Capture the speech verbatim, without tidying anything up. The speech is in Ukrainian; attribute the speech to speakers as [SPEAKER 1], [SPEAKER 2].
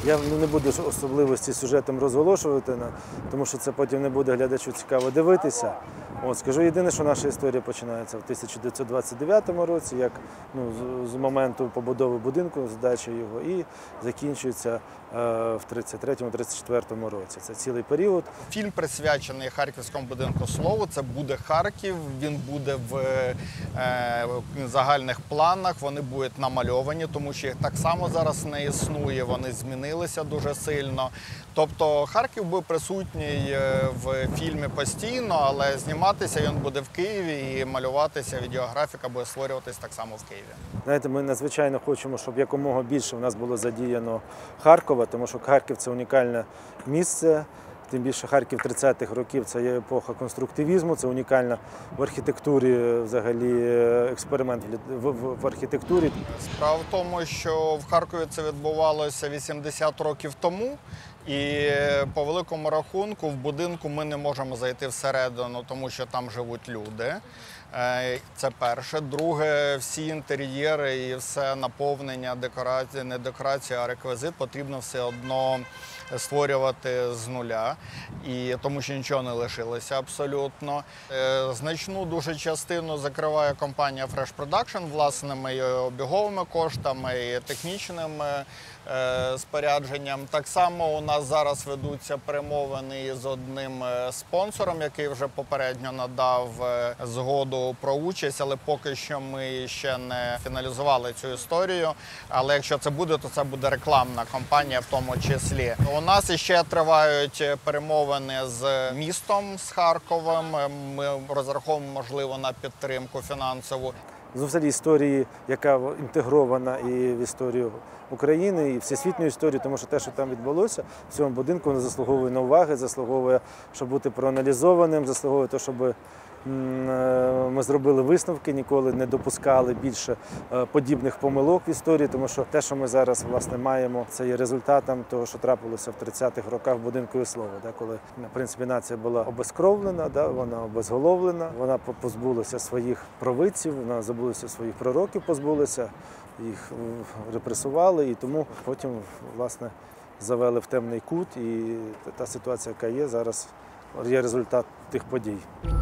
[SPEAKER 1] Я не буду особливості сюжетом розголошувати, тому що це потім не буде глядачу цікаво дивитися. От, скажу єдине, що наша історія починається в тисяча дев'ятсот двадцять дев'ятому році, як ну, з, з моменту побудови будинку, здачі його, і закінчується е, в тридцять третьому - тридцять четвертому році. Це цілий період.
[SPEAKER 2] Фільм присвячений Харківському будинку слову. Це буде Харків, він буде в е, загальних планах, вони будуть намальовані, тому що їх так само зараз не існує, вони змінилися дуже сильно. Тобто Харків був присутній в фільмі постійно, але зніматися він буде в Києві і малюватися, відеографіка буде створюватись так само в Києві.
[SPEAKER 1] Знаєте, ми надзвичайно хочемо, щоб якомога більше в нас було задіяно Харкова, тому що Харків – це унікальне місце. Тим більше Харків тридцятих років – це є епоха конструктивізму, це унікальна в архітектурі, взагалі, експеримент в, в, в архітектурі.
[SPEAKER 2] Справа в тому, що в Харкові це відбувалося вісімдесят років тому, і по великому рахунку в будинку ми не можемо зайти всередину, тому що там живуть люди. Це перше. Друге, всі інтер'єри і все наповнення, декорації, не декорація, а реквізит потрібно все одно створювати з нуля, і тому що нічого не лишилося абсолютно. Значну дуже частину закриває компанія Fresh Production власними і обіговими коштами, і технічним спорядженням. Так само у нас зараз ведуться перемовини з одним спонсором, який вже попередньо надав згоду про участь, але поки що ми ще не фіналізували цю історію. Але якщо це буде, то це буде рекламна кампанія в тому числі. У нас ще тривають перемовини з містом, з Харковом. Ми розраховуємо, можливо, на підтримку фінансову.
[SPEAKER 1] Взагалі історії, яка інтегрована і в історію України, і всесвітню історію, тому що те, що там відбулося в цьому будинку, воно заслуговує на уваги, заслуговує, щоб бути проаналізованим, заслуговує те, щоб ми зробили висновки, ніколи не допускали більше подібних помилок в історії, тому що те, що ми зараз власне маємо, це є результатом того, що трапилося в тридцятих роках в будинку слова, коли, в принципі, нація була обезкровлена, вона обезголовлена, вона позбулася своїх провидців, вона забулася своїх пророків, позбулася, їх репресували, і тому потім, власне, завели в темний кут, і та ситуація, яка є зараз, є результат тих подій.